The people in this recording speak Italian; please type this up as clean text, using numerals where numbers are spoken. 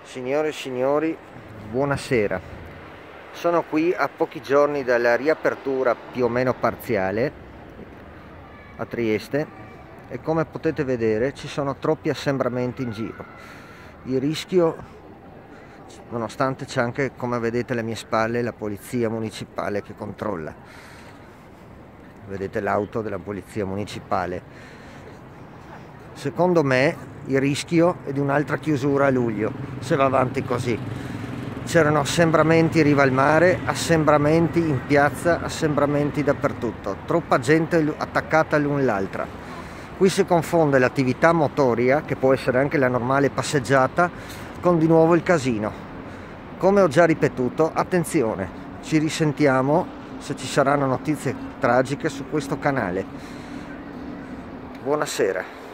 Signore e signori, buonasera. Sono qui a pochi giorni dalla riapertura più o meno parziale a Trieste e come potete vedere ci sono troppi assembramenti in giro. Il rischio, nonostante c'è anche, come vedete alle mie spalle, la polizia municipale che controlla. Vedete l'auto della polizia municipale. Secondo me il rischio è di un'altra chiusura a luglio, se va avanti così. C'erano assembramenti in riva al mare, assembramenti in piazza, assembramenti dappertutto. Troppa gente attaccata l'un l'altra. Qui si confonde l'attività motoria, che può essere anche la normale passeggiata, con di nuovo il casino. Come ho già ripetuto, attenzione, ci risentiamo se ci saranno notizie tragiche su questo canale. Buonasera.